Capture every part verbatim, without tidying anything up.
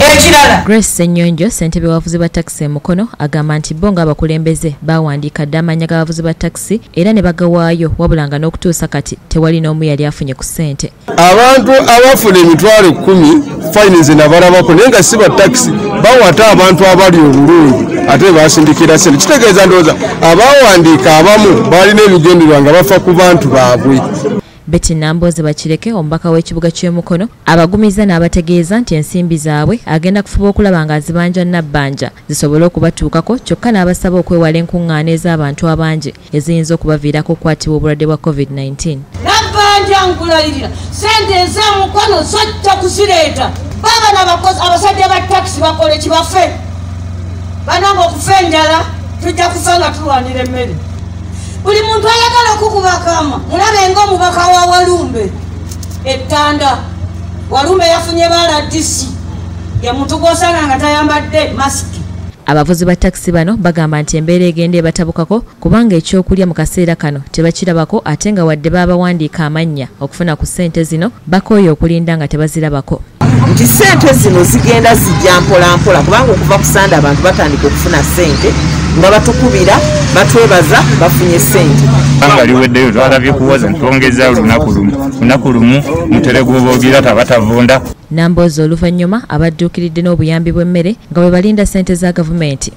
ekirala Grace Senyonjo ssentebe w'abavuzi ba taxi Mukono agamba nti bo ng'abakulembeze bawandiika dda amannya g'abavuzi ba taxi era ne bagawaayo wabula nga n'okutuusa kati tewali n'omu yali afunye ku ssente. Abantu abafuna emitwalo kkumi fines nabalabako naye nga si ba taxi bawata abantu abali obulungi ate basindikira ssente. Kitegeeza ndowooza abawandiika abamu balina ebigendererwa nga bafa ku bantu baabwe. Betty Namboze Bakireke omubaka w'ekibuga ky'e Mukono abagumiza n'abategeeza nti ensimbi zaabwe agenda kufuba okulaba nga azibanja nabbanja zisobole okubatuukako kyokka n'abasaba okwewala enkuŋŋaana ez'abantu abangi eziyinza okubaviirako okukwatibwa obulwadde bwa covid nineteen. Nabbanja nkulalirira sente eza Mukono sojja kuzireeta baba n'abakozi abasajja ba taxi bakole kibafe bananga okufa enjala tujja kufa nga tulwanira emmere. Buli muntu ayagala okukubakama mulabe ng'omubaka wa Walumbe ettanda Walumbe yafunye bala disi ya muntu gw'osanga nga tayambadde masiki. Abavuzi ba taxi bano bagamba nti embeera egenda ebatabukako kubanga ekyokulya mu kaseera kano tebakirabako ate nga wadde baabawandiika amannya okufuna ku ssente zino bakooye okulinda nga tebazirabako. Nti ssente zino zigenda zijja mpola mpola kubanga okuva ku Sande abantu batandika okufuna ssente nga batukubira batwebaza bafunye ssente. Banga liweddeyo twalabye kuwoza ntwongeza olunaku lumu lunaku lumu mutere gw'oboogira tabatavunda. Namboze oluvannyuma abadduukiridde n'obuyambi bw'emmere nga bwe balinda ssente za gavumenti.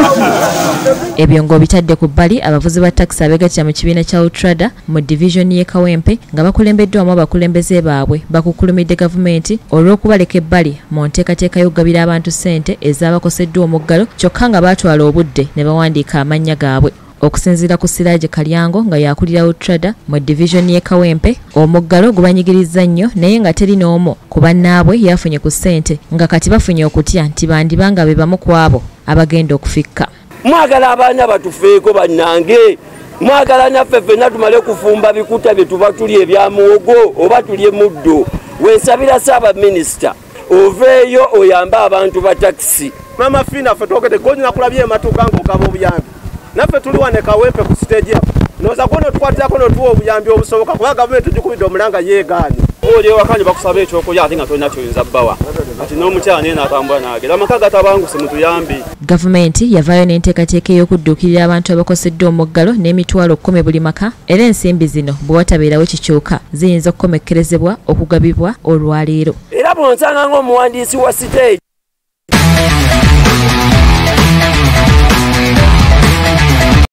Ebyo ng'obitadde ku bbali abavuzi ba taxi abeegattira mu kibiina kya Utrada mu divisioni y'e Kawempe nga bakulembeddwamu abakulembeze baabwe bakukulumidde gavumenti olw'okubaleka ebbali mu nteekateeka y'okugabira abantu ssente ez'abakoseddwa omuggalo kyokka nga baatwala obudde ne bawandiika amannya gaabwe. Okusinziira ku Siraaje Kalyango nga yakulira Utrada mu divisioni y'e Kawempe omuggalo gubanyigirizza nnyo naye nga teri n'omu ku bannaabwe yafunye ku ssente nga kati bafunye okutya nti bandibanga be bamu ku abo abagenda okufikka. Mwagala abaana batufeeko bannange mwagala naffe ffenna tumale kufumba bikuta bye tuba tuli ebya muwogo oba tuli emuddo. Wensabira Ssaabaminisita oveeyo oyambe abantu ba takisi. Mama Fina ffe twogedde gonyina kulabye ematuuka ng'ogaba obuyambi naffe tuli wane Kawempe ku stage nooza kuno tukwatirako notuwa obuyambi obusoboka kuba gavumenti tugikubidde omulanga yeegaanye. Oli ewakanye bakusaba ekyokulya ate nga tolina kyoyinza bbawa kati n'omukyala naye n'atambula n'agera amaka gatabanguse mutuyambi. Gavumenti yavaayo n'enteekateeka ey'okudduukirira abantu abakoseddwa omuggalo n'emitwalo kkumi buli maka era ensimbi zino bwe watabeerawo kikyuka ziyinza okukomekkerezebwa okugabibwa olwaleero. Era bw'onsanga ng'omuwandiisi wa stage